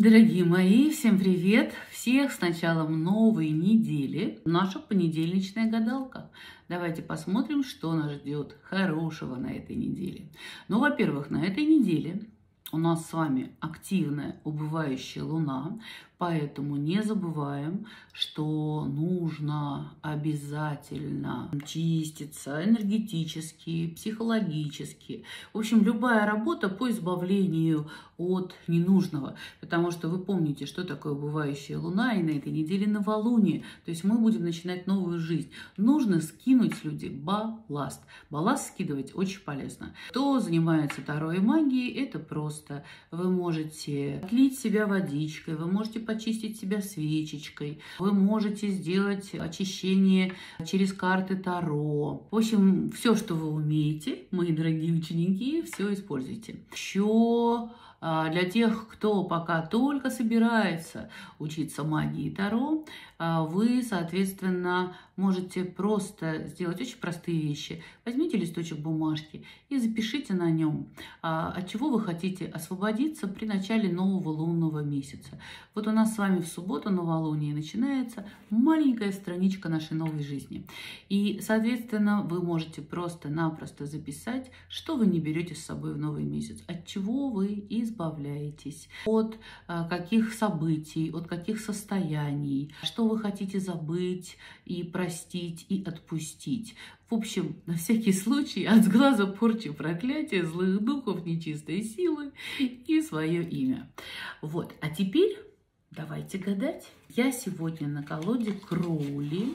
Дорогие мои, всем привет! Всех с началом новой недели. Наша понедельничная гадалка. Давайте посмотрим, что нас ждет хорошего на этой неделе. Ну, во-первых, на этой неделе у нас с вами активная убывающая луна, поэтому не забываем, что нужно обязательно чиститься энергетически, психологически. В общем, любая работа по избавлению от ненужного, потому что вы помните, что такое убывающая луна, и на этой неделе новолуние, то есть мы будем начинать новую жизнь. Нужно скинуть, люди, балласт. Балласт скидывать очень полезно. Кто занимается таро и магией, это просто. Вы можете отлить себя водичкой, вы можете почистить себя свечечкой, вы можете сделать очищение через карты таро. В общем, все, что вы умеете, мои дорогие ученики, все используйте. Еще для тех, кто пока только собирается учиться магии таро, вы, соответственно, можете просто сделать очень простые вещи. Возьмите листочек бумажки и запишите на нем, от чего вы хотите освободиться при начале нового лунного месяца. Вот у нас с вами в субботу новолуние начинается маленькая страничка нашей новой жизни. И, соответственно, вы можете просто-напросто записать, что вы не берете с собой в новый месяц, от чего вы избавляетесь, от каких событий, от каких состояний, что вы хотите забыть и простить, и отпустить. В общем, на всякий случай от сглаза, порчи, проклятия, злых духов, нечистой силы и свое имя. Вот, а теперь давайте гадать. Я сегодня на колоде Кроули.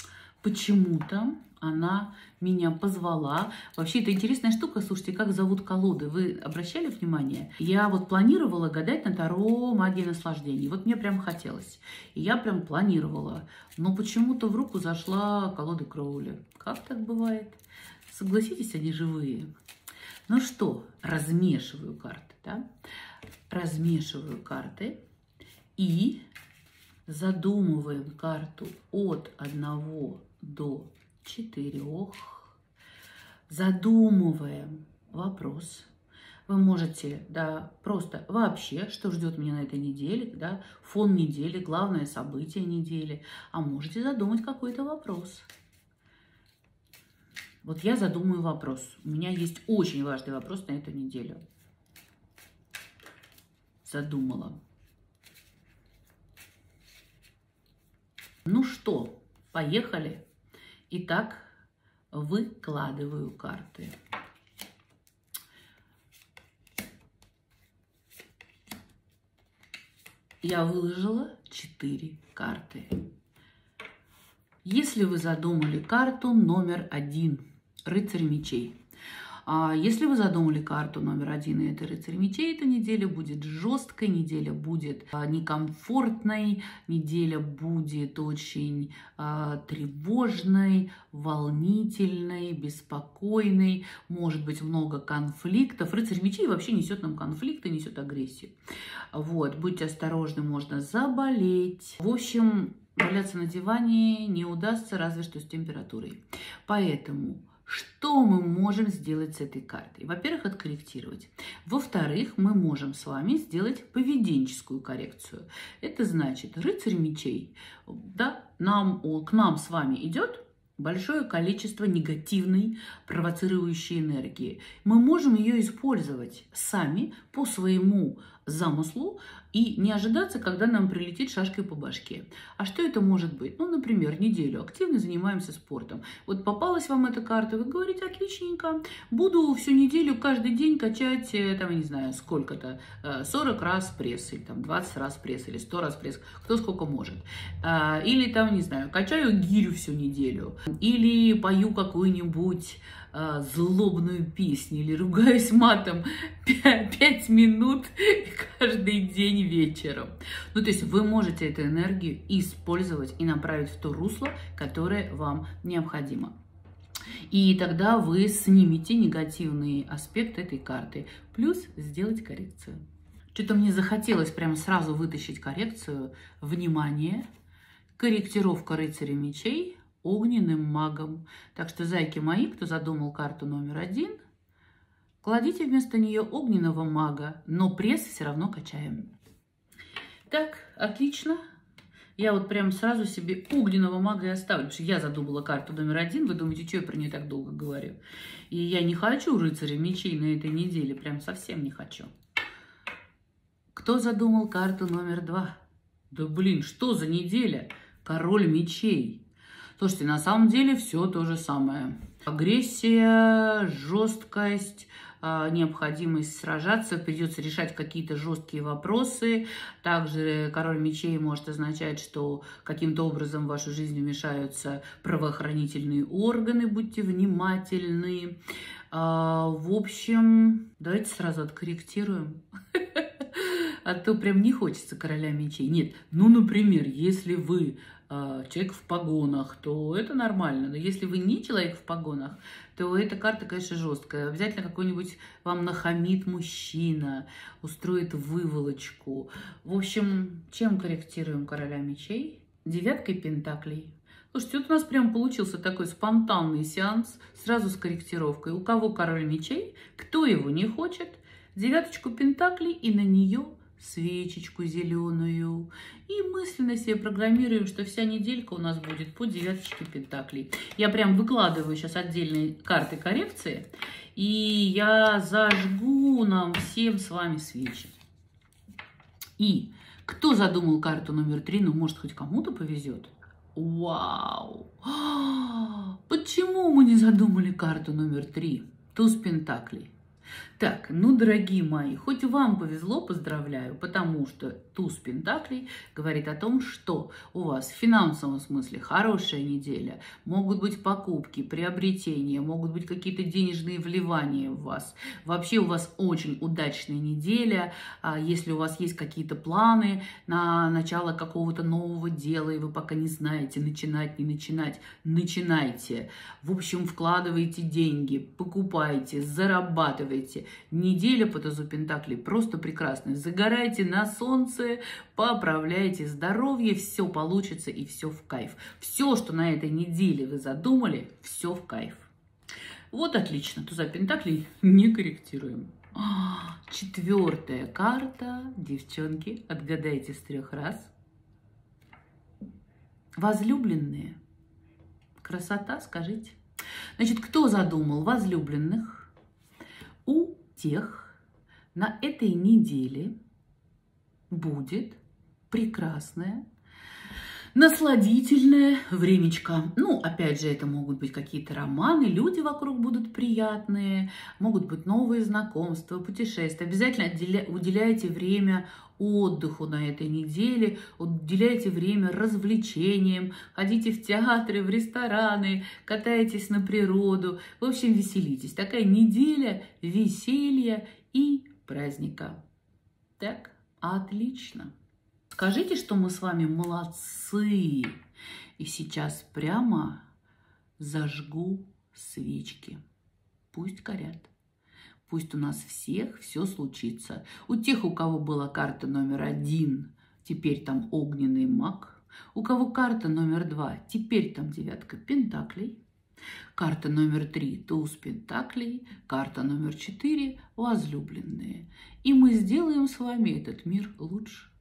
Почему-то она меня позвала. Вообще, это интересная штука. Слушайте, как зовут колоды? Вы обращали внимание? Я вот планировала гадать на таро магии наслаждений. Вот мне прям хотелось. И я прям планировала. Но почему-то в руку зашла колода Кроули. Как так бывает? Согласитесь, они живые. Ну что, размешиваю карты, да? Размешиваю карты и задумываем карту от 1 до 4. Задумываем вопрос. Вы можете, да, просто вообще, что ждет меня на этой неделе, да, фон недели, главное событие недели. А можете задумать какой-то вопрос. Вот я задумаю вопрос. У меня есть очень важный вопрос на эту неделю. Задумала. Ну что, поехали. Итак, выкладываю карты. Я выложила 4 карты. Если вы задумали карту номер 1, рыцарь мечей. Если вы задумали карту номер 1, и это рыцарь мечей, эта неделя будет жесткой, неделя будет некомфортной, неделя будет очень тревожной, волнительной, беспокойной, может быть много конфликтов. Рыцарь мечей вообще несет нам конфликты, несет агрессию. Вот, будьте осторожны, можно заболеть. В общем, валяться на диване не удастся, разве что с температурой. Поэтому что мы можем сделать с этой картой? Во-первых, откорректировать. Во-вторых, мы можем с вами сделать поведенческую коррекцию. Это значит, рыцарь мечей, да, к нам с вами идет большое количество негативной провоцирующей энергии. Мы можем ее использовать сами по своему замыслу и не ожидаться, когда нам прилетит шашкой по башке. А что это может быть? Ну, например, неделю активно занимаемся спортом. Вот попалась вам эта карта, вы говорите, отличненько, буду всю неделю каждый день качать, там, я не знаю, сколько-то, 40 раз пресс, или там 20 раз пресс, или 100 раз пресс, кто сколько может. Или там, не знаю, качаю гирю всю неделю, или пою какую-нибудь злобную песню, или ругаюсь матом 5 минут каждый день вечером. Ну, то есть вы можете эту энергию использовать и направить в то русло, которое вам необходимо. И тогда вы снимете негативный аспект этой карты, плюс сделать коррекцию. Что-то мне захотелось прямо сразу вытащить коррекцию. Внимание! Корректировка рыцаря мечей огненным магом. Так что, зайки мои, кто задумал карту номер 1, кладите вместо нее огненного мага, но пресс все равно качаем. Так, отлично. Я вот прям сразу себе огненного мага и оставлю, потому что я задумала карту номер 1. Вы думаете, что я про нее так долго говорю? И я не хочу рыцаря мечей на этой неделе, прям совсем не хочу. Кто задумал карту номер 2? Да блин, что за неделя? Король мечей. Слушайте, на самом деле все то же самое. Агрессия, жесткость, необходимость сражаться, придется решать какие-то жесткие вопросы. Также король мечей может означать, что каким-то образом в вашу жизнь вмешаются правоохранительные органы, будьте внимательны. В общем, давайте сразу откорректируем. А то прям не хочется короля мечей. Нет, ну, например, если вы человек в погонах, то это нормально. Но если вы не человек в погонах, то эта карта, конечно, жесткая. Обязательно какой-нибудь вам нахамит мужчина, устроит выволочку. В общем, чем корректируем короля мечей? 9 пентаклей. Слушайте, вот у нас прям получился такой спонтанный сеанс, сразу с корректировкой. У кого король мечей, кто его не хочет, 9 пентаклей и на нее свечечку зеленую. И мысленно себе программируем, что вся неделька у нас будет по 9 пентаклей. Я прям выкладываю сейчас отдельные карты коррекции. И я зажгу нам всем с вами свечи. И кто задумал карту номер 3, ну, может, хоть кому-то повезет. Вау! Почему мы не задумали карту номер 3? Туз пентаклей. Так, ну, дорогие мои, хоть вам повезло, поздравляю, потому что туз пентаклей говорит о том, что у вас в финансовом смысле хорошая неделя, могут быть покупки, приобретения, могут быть какие-то денежные вливания в вас. Вообще у вас очень удачная неделя, если у вас есть какие-то планы на начало какого-то нового дела, и вы пока не знаете, начинать, не начинать, начинайте. В общем, вкладывайте деньги, покупайте, зарабатывайте. Неделя по тузу пентаклей просто прекрасная. Загорайте на солнце, поправляйте здоровье, все получится и все в кайф. Все, что на этой неделе вы задумали, все в кайф. Вот отлично, туза пентаклей не корректируем. 4-я карта, девчонки, отгадайте с 3 раз. Возлюбленные. Красота, скажите. Значит, кто задумал возлюбленных? У тех на этой неделе будет прекрасное, насладительное времечко. Ну, опять же, это могут быть какие-то романы, люди вокруг будут приятные, могут быть новые знакомства, путешествия. Обязательно уделяйте время отдыху на этой неделе, уделяйте время развлечениям, ходите в театры, в рестораны, катайтесь на природу, в общем, веселитесь. Такая неделя веселья и праздника. Так, отлично. Скажите, что мы с вами молодцы. И сейчас прямо зажгу свечки. Пусть горят. Пусть у нас всех все случится. У тех, у кого была карта номер 1, теперь там огненный маг. У кого карта номер 2, теперь там 9 пентаклей. Карта номер 3, туз пентаклей. Карта номер 4, возлюбленные. И мы сделаем с вами этот мир лучше.